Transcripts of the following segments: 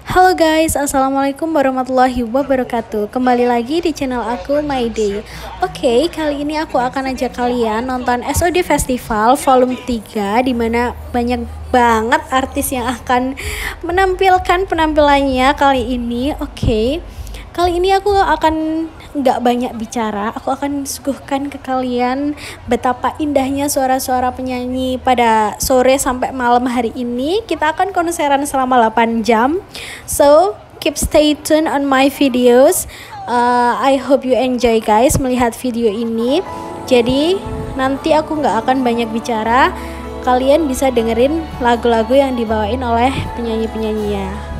Halo guys, assalamualaikum warahmatullahi wabarakatuh. Kembali lagi di channel aku My Day. Oke, kali ini aku akan ajak kalian nonton SOD Festival Volume 3, dimana banyak banget artis yang akan menampilkan penampilannya kali ini. Oke, kali ini aku akan nggak banyak bicara, aku akan suguhkan ke kalian betapa indahnya suara-suara penyanyi pada sore sampai malam hari ini. Kita akan konseran selama 8 jam, so keep stay tune on my videos. I hope you enjoy guys melihat video ini. Jadi nanti aku nggak akan banyak bicara, kalian bisa dengerin lagu-lagu yang dibawain oleh penyanyi-penyanyinya.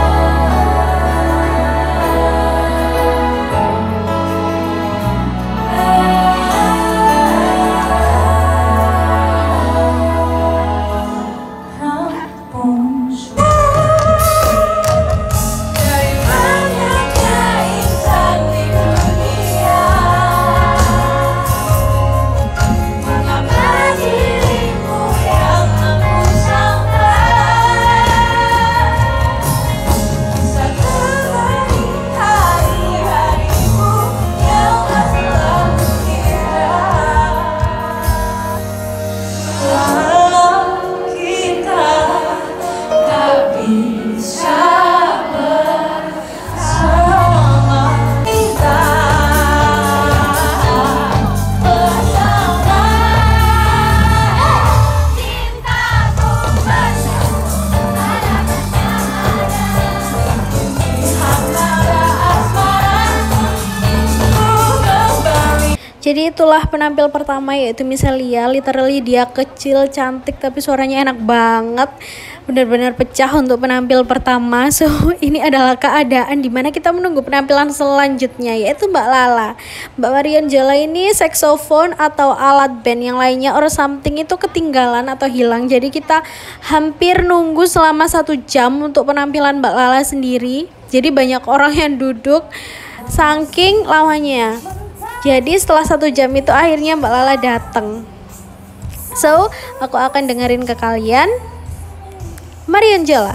Jadi itulah penampil pertama, yaitu Miss Lia. Literally dia kecil, cantik, tapi suaranya enak banget. Benar-benar pecah untuk penampil pertama. So ini adalah keadaan dimana kita menunggu penampilan selanjutnya, yaitu Mbak Lala. Mbak Marion Jola ini saksofon atau alat band yang lainnya or something itu ketinggalan atau hilang. Jadi kita hampir nunggu selama 1 jam untuk penampilan Mbak Lala sendiri. Jadi banyak orang yang duduk saking lamanya. Jadi setelah 1 jam itu akhirnya Mbak Lala datang. So aku akan dengerin ke kalian Marion Jola.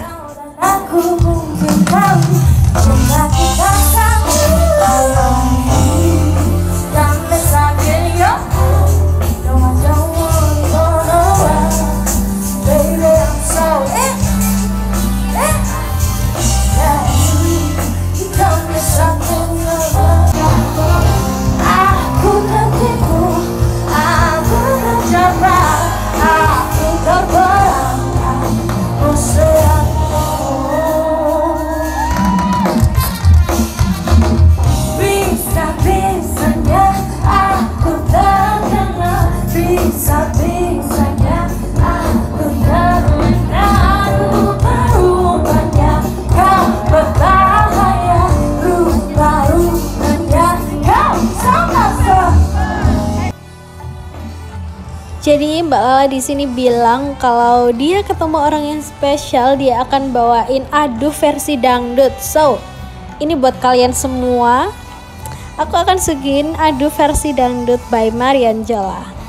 Jadi Mbak Lala di sini bilang kalau dia ketemu orang yang spesial, dia akan bawain adu versi dangdut. So, ini buat kalian semua. Aku akan suguhin adu versi dangdut by Marion Jola.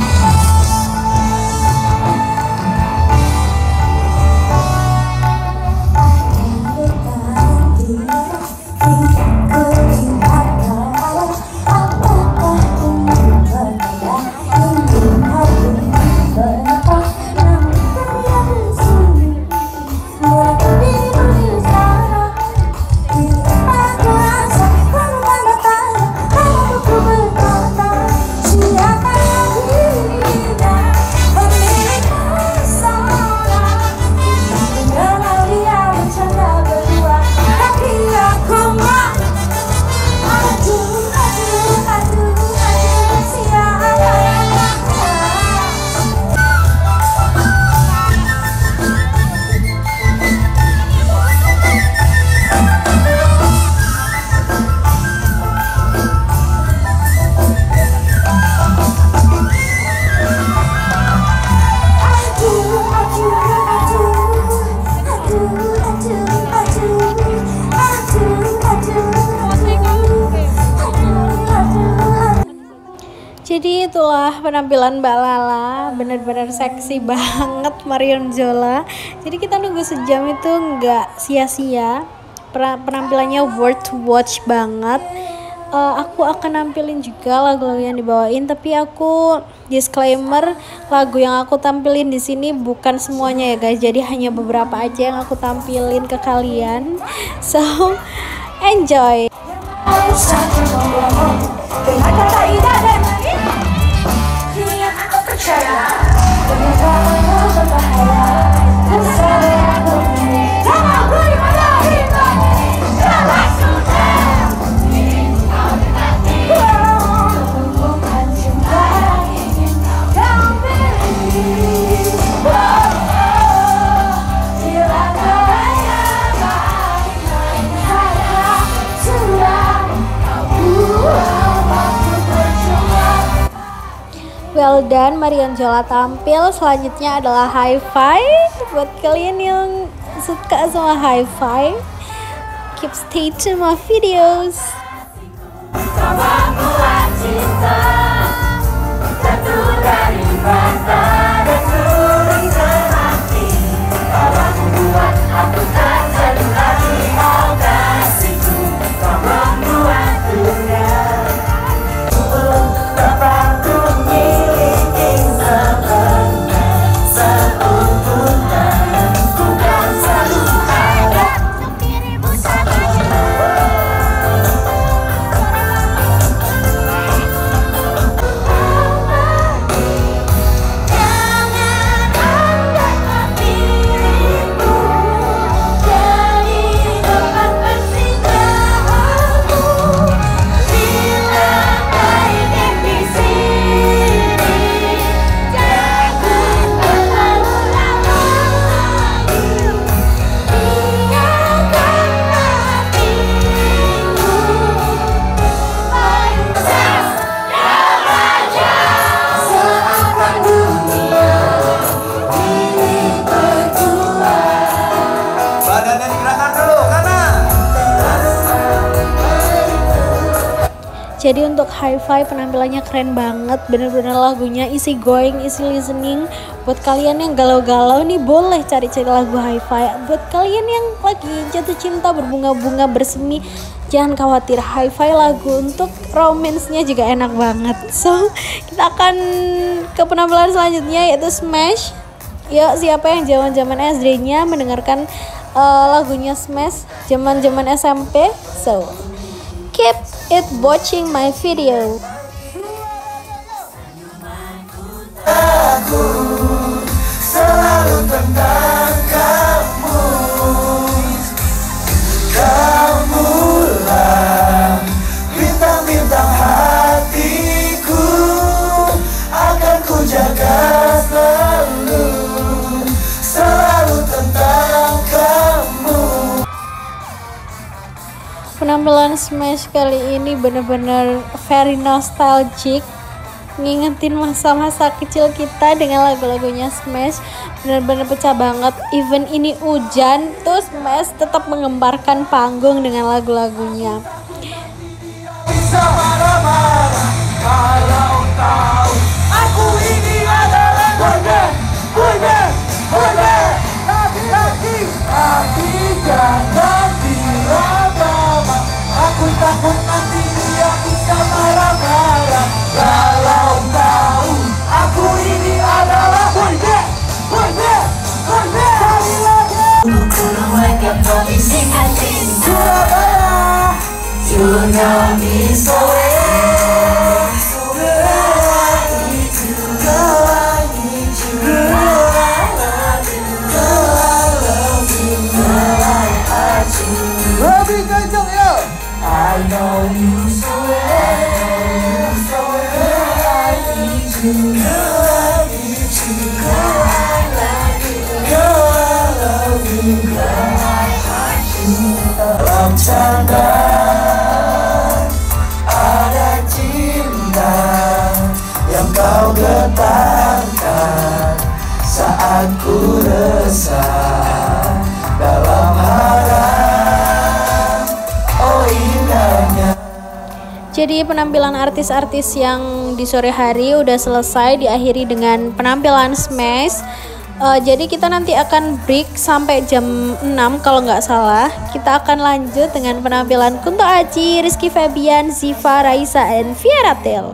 Jadi itulah penampilan Mbak Lala, benar-benar seksi banget Marion Jola. Jadi kita nunggu sejam itu nggak sia-sia. penampilannya worth to watch banget. Aku akan nampilin juga lagu-lagu yang dibawain, tapi aku disclaimer, lagu yang aku tampilin di sini bukan semuanya ya guys, jadi hanya beberapa aja yang aku tampilin ke kalian. So enjoy. Well done, Marion Jola tampil. Selanjutnya adalah Hi-Fi. Buat kalian yang suka sama Hi-Fi, keep stay tune my videos. Jadi untuk Hi-Fi penampilannya keren banget, bener-bener lagunya easy going, easy listening. Buat kalian yang galau-galau nih boleh cari-cari lagu Hi-Fi. Buat kalian yang lagi jatuh cinta, berbunga-bunga, bersemi, jangan khawatir, Hi-Fi lagu untuk romance-nya juga enak banget. So kita akan ke penampilan selanjutnya yaitu Smash. Yuk, siapa yang zaman-zaman SD-nya mendengarkan lagunya Smash zaman-zaman SMP? So keep it watching my video. Aku selalu tentang kamu, kamulah bintang-bintang hatiku, akan ku jaga selalu, selalu tentang kamu. Penampilan Smash kali ini bener-bener very nostalgic, ngingetin masa-masa kecil kita dengan lagu-lagunya Smash. Bener-bener pecah banget. Even ini hujan, tuh Smash tetap mengembarkan panggung dengan lagu-lagunya. Bisa marah-marah kalau tahu aku ini adalah boy, tapi jangan diraba-raba. Aku takut nanti dia bisa marah-marah kalau tahu aku ini adalah boy. Surabaya, you know me so well. Girl, I need you. Girl, I need you. Girl, I love you. Girl, I love you. Girl, I hurt you. Lebih kencang ya. I know you so well. Girl, I need you. Girl, I need you. Girl, I love you. Girl, I love you. Girl, I hurt you. Dalam canda ada cinta yang kau getarkan saat ku resah dalam harap. Oh indahnya. Jadi penampilan artis-artis yang di sore hari udah selesai, diakhiri dengan penampilan Smash. Jadi kita nanti akan break sampai jam 6 kalau nggak salah. Kita akan lanjut dengan penampilan Kunto Aji, Rizky Febian, Ziva, Raisa, dan Vieratel.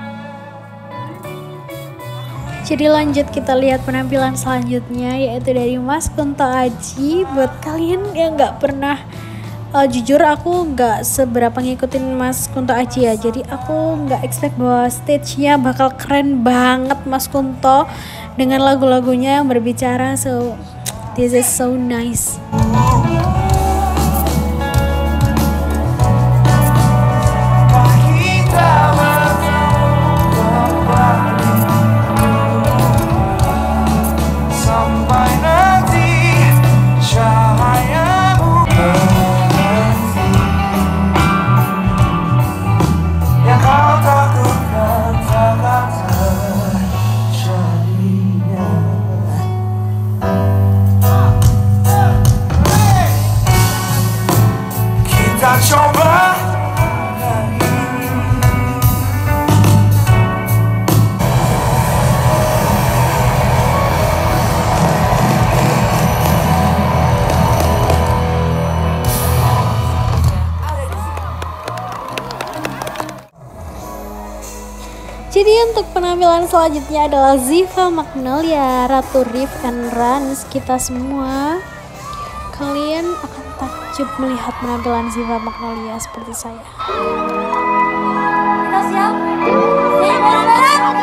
Jadi lanjut kita lihat penampilan selanjutnya, yaitu dari Mas Kunto Aji. Buat kalian yang nggak pernah, jujur aku nggak seberapa ngikutin Mas Kunto Aji ya. Jadi aku nggak expect bahwa stage-nya bakal keren banget Mas Kunto dengan lagu-lagunya yang berbicara. So this is so nice. Jadi untuk penampilan selanjutnya adalah Ziva Magnolia, Ratu Riff and Rans. Kita semua, kalian akan takjub melihat penampilan Ziva Magnolia seperti saya. Kita siap? Siap bareng-bareng?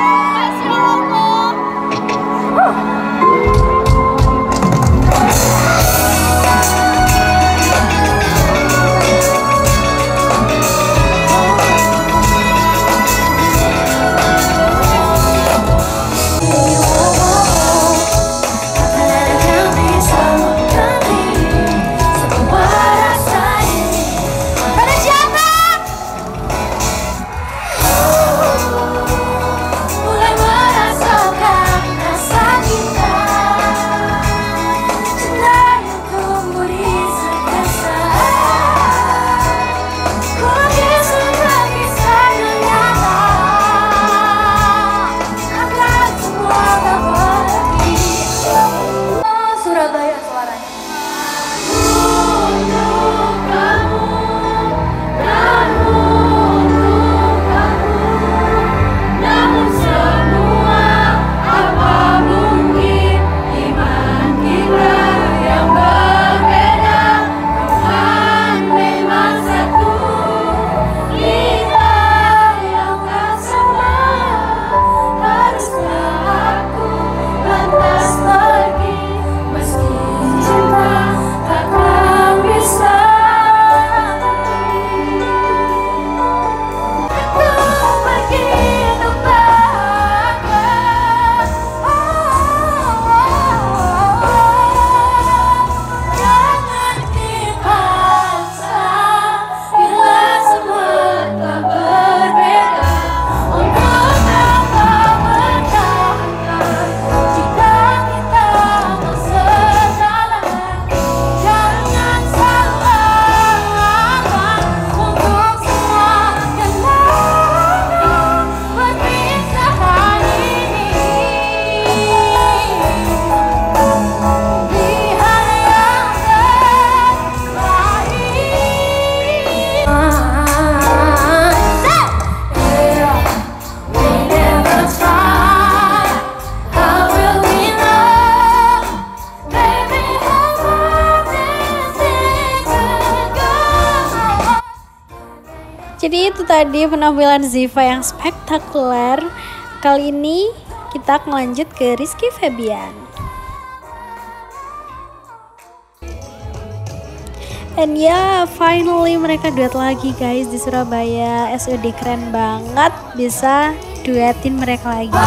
Jadi itu tadi penampilan Ziva yang spektakuler. Kali ini kita akan lanjut ke Rizky Febian. And ya, finally mereka duet lagi guys di Surabaya. SOD keren banget bisa duetin mereka lagi.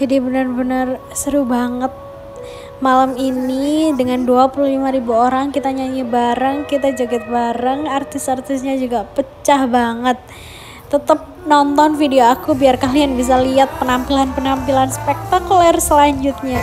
Jadi benar-benar seru banget malam ini dengan 25.000 orang kita nyanyi bareng, kita joget bareng, artis-artisnya juga pecah banget. Tetap nonton video aku biar kalian bisa lihat penampilan-penampilan spektakuler selanjutnya.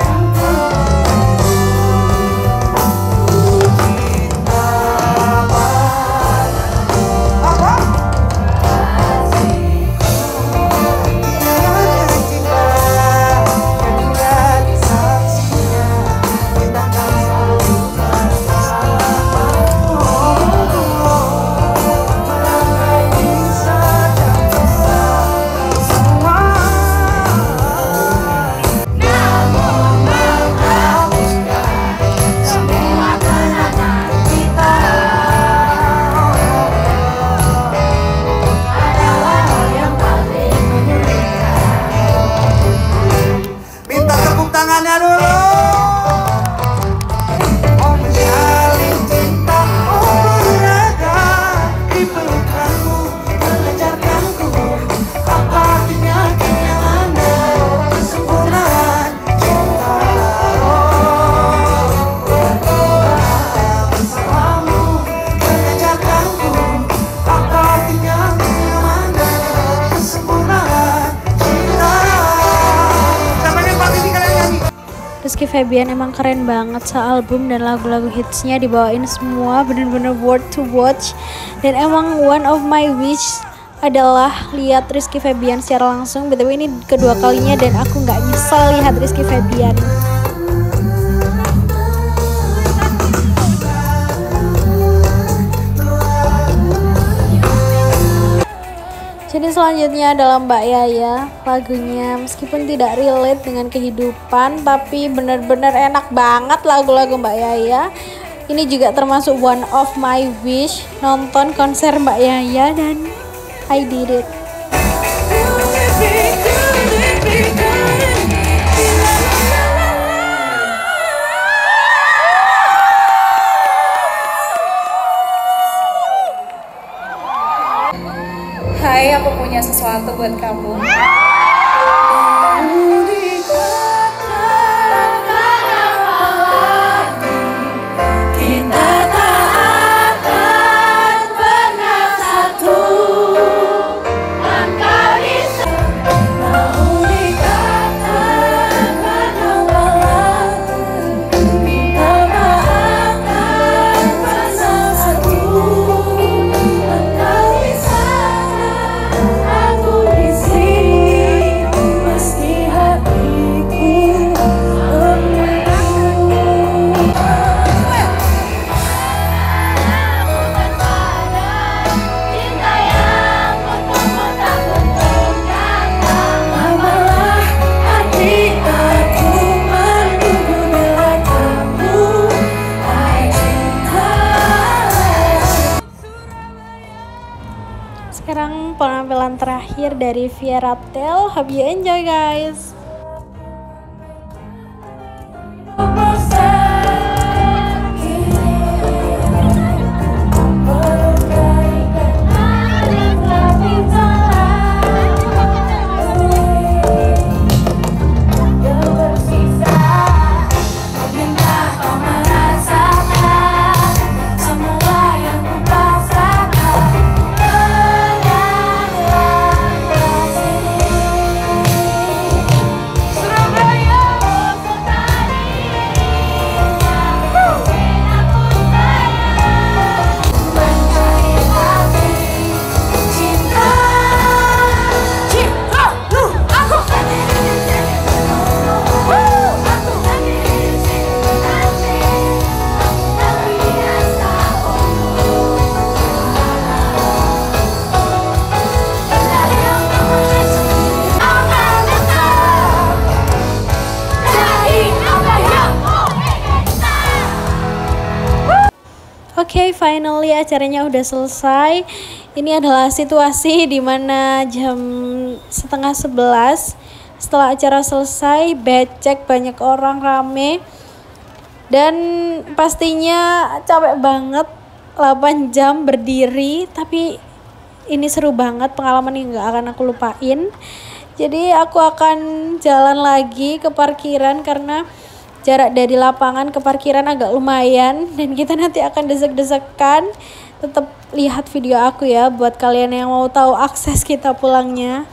Rizky Febian emang keren banget, sealbum dan lagu-lagu hitsnya dibawain semua bener-bener worth to watch. Dan emang one of my wish adalah lihat Rizky Febian secara langsung. BTW ini kedua kalinya dan aku nggak nyesel lihat Rizky Febian. Jadi selanjutnya adalah Mbak Yaya. Lagunya meskipun tidak relate dengan kehidupan, tapi benar-benar enak banget lagu-lagu Mbak Yaya. Ini juga termasuk one of my wish, nonton konser Mbak Yaya, dan I did it. Hai, aku punya sesuatu buat kamu. Kita tak akan pernah satu. Engkau bisa mau dikatakan kenapa kita tak akan pernah satu. Engkau bisa. Aku di sini meski hatiku cinta yang bertemu tak bertengkar. Malah hati aku menunggu bila kamu cinta. Sekarang penampilan terakhir dari Viera Tel. Hope you enjoy guys. Oke, finally acaranya udah selesai. Ini adalah situasi dimana jam 10:30 setelah acara selesai, becek, banyak orang, rame. Dan pastinya capek banget, 8 jam berdiri. Tapi ini seru banget, pengalaman yang gak akan aku lupain. Jadi aku akan jalan lagi ke parkiran karena jarak dari lapangan ke parkiran agak lumayan dan kita nanti akan desek-desekan. Tetap lihat video aku ya buat kalian yang mau tahu akses kita pulangnya.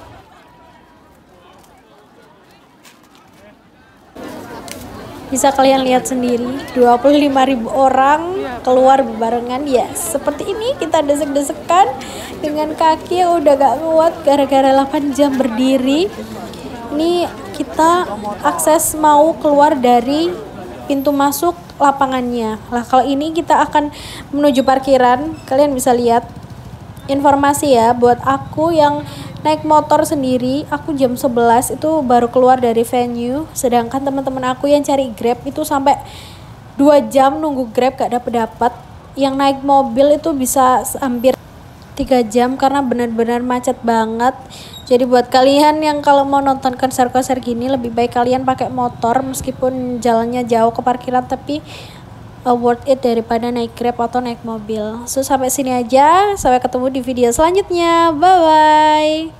Bisa kalian lihat sendiri, 25.000 orang keluar barengan ya. Seperti ini kita desek-desekan dengan kaki yang udah gak kuat gara-gara 8 jam berdiri. Ini kita akses mau keluar dari pintu masuk lapangannya. Lah kalau ini kita akan menuju parkiran. Kalian bisa lihat informasi ya buat aku yang naik motor sendiri, aku jam 11 itu baru keluar dari venue, sedangkan teman-teman aku yang cari Grab itu sampai 2 jam nunggu Grab gak dapet. Yang naik mobil itu bisa hampir 3 jam karena benar-benar macet banget. Jadi buat kalian yang kalau mau nonton konser-konser gini lebih baik kalian pakai motor meskipun jalannya jauh ke parkiran, tapi worth it daripada naik Grab atau naik mobil. So sampai sini aja, sampai ketemu di video selanjutnya. Bye bye.